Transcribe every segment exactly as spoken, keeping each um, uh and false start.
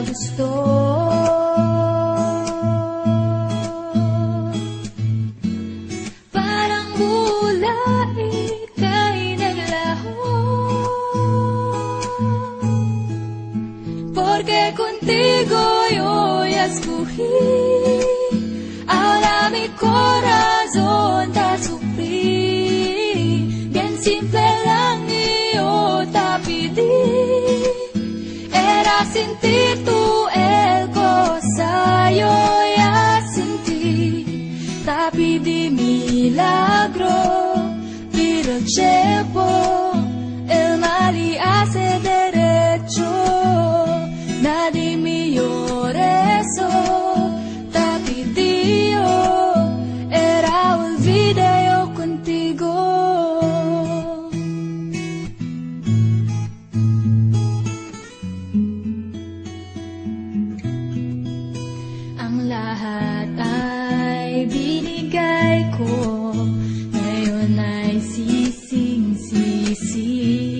nagkagusto. Parang bulay kay naglaho, porque contigo yo ya escogí. Ahora mi corazón te sufrí, bien simple lang yo te pedí. Era sentir tú el cosa yo ya sentí. Te pedí milagro, pero el tiempo el mal y hace derecho. Nadie me llore eso. Era olvide yo contigo. Ang lahat ay binigay ko, ngayon ay sising-sisi.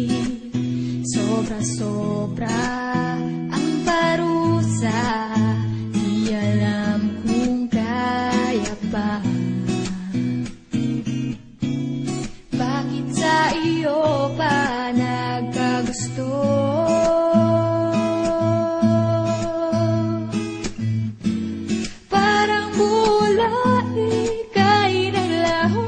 Sobra-sobra ang parusa, di alam kung kaya pa. Bakit sa iyo pa nagkagusto? Parang bulay kay naglaho,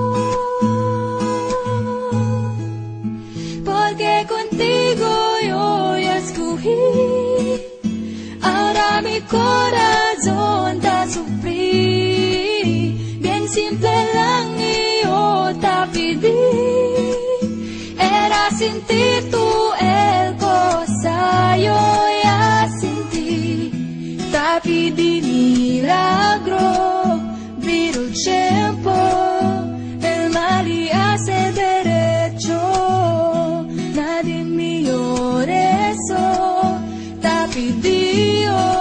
porque contigo yo ya escogí. Ahora mi corazón te sufrí, bien simple lang yo te pedí. Era sentir tú el cosa yo ya sentí. Te pedí milagro, pero el tiempo el mal y hace derecho. Nadie me llore eso. Te pedí yo